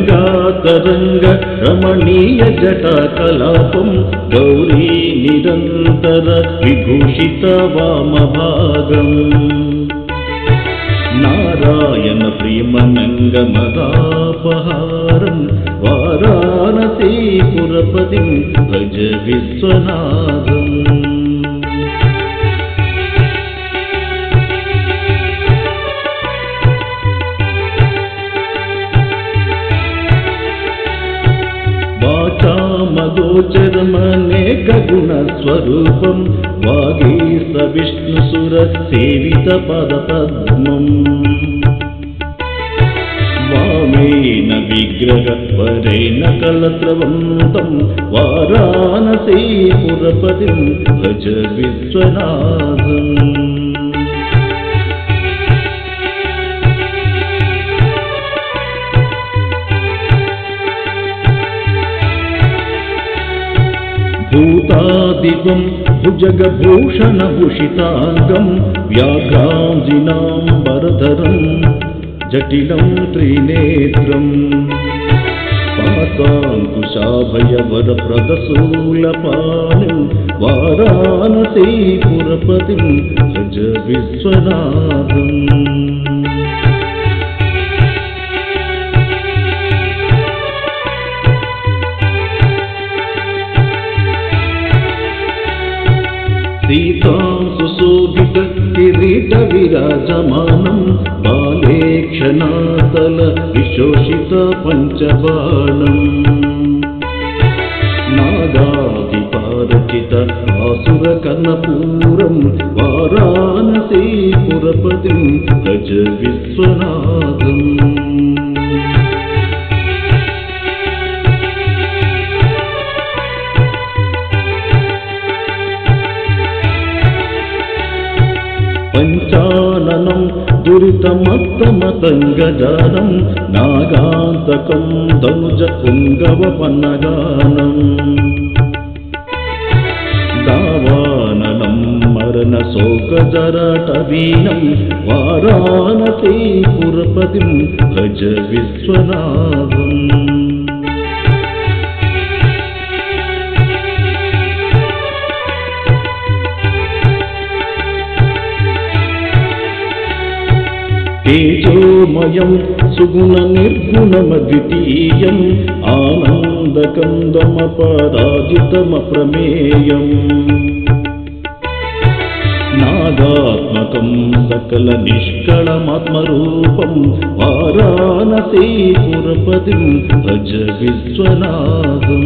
గంగా తరంగ రమణీయ జటా కలాపం గౌరీ నిరంతర విభూషిత వామభాగం నారాయణ ప్రియమనంగ మదాపహారం వారాణసీపురపతిం భజ విశ్వనాథం వాచామగోచరమనేక గుణ స్వరూపం వాగీశ విష్ణుసుర సేవిత పదపద్మం వామేన విగ్రహ వరేణ కలత్రవంతం వారాణసీపురపతిం భజ విశ్వనాథం భూతాదివం భుజగభూషణభూషితాంగం వ్యాఘ్రాంజినాంబరధరం జటిలం త్రినేత్రం పాశాంకుశాభయవరప్రదశూలపాణిం వారాణసీపురపతిం భజ విశ్వనాథం సీతాం సుశోభిత కిరీట విరాజమానం బాలే క్షణాతల విశోషిత పంచబాణం నాగాదిపారచిత ఆసుర కర్ణపూరం వారాణసీపురపతిం భజ విశ్వనాథం పంచాననం దురితమత్తమతంగజానం నాగాంతకం ధనుజ పుంగవ పన్నగానం దావాననం మరణ శోకజరటవీనం వారాణసీపురపతిం భజ విశ్వనాథం తేజోమయం సుగుణ నిర్గుణమద్వితీయం ఆనందకందమపరాజితమప్రమేయం నాగాత్మకం సకల నిష్కళమాత్మరూపం వారాణసీపురపతిం భజ విశ్వనాథం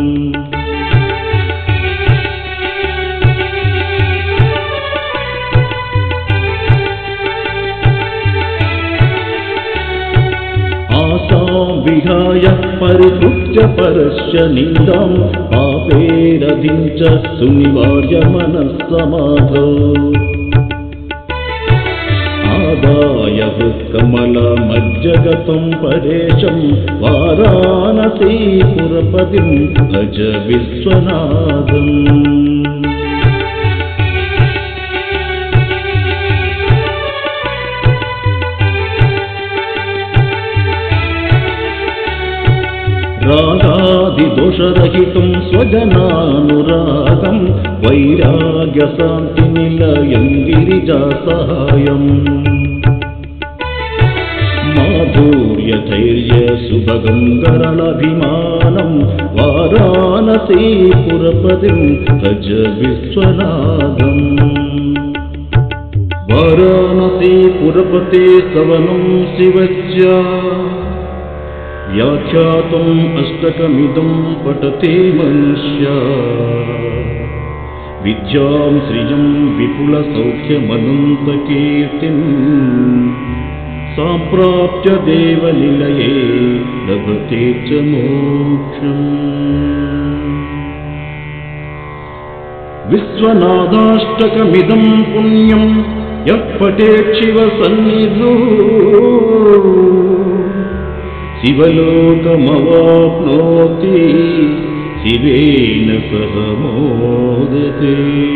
విహాయ పరితృప్య పరస్య నిందాం పాపేరధించ సునివార్య మనస్సమాధౌ ఆదాయ హృత్కమల మజ్జగతం పరేశం వారాణసీపురపతిం భజ విశ్వనాథం రాగాదిదోషరహితం స్వజనానురాగం వైరాగ్యశాంతి నిలయం గిరిజాసహాయం మాధుర్యధైర్య సుభగం గరళాభిమానం వారాణసీపురపతిం భజ విశ్వనాథం వారాణసీపురపతే స్తవనం శివస్య వ్యాఖ్యాతుం అష్టకమిదం పఠతే మనుష్యా విద్యాం శ్రియం విపుల సౌఖ్యమనంతకీర్తిం సంప్రాప్య దేవనిలయే లభతే చ మోక్షం విశ్వనాథాష్టకమిదం పుణ్యం యః పఠేత్ శివ సన్నిధౌ శివలోకమవాప్నోతి శివేన సహ మోదతే